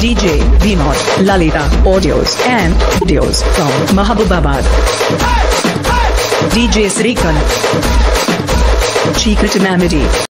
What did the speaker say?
DJ Vinod, Lalita, audios and videos from Mahabubabad. DJ Srikan, Chikritanamidi.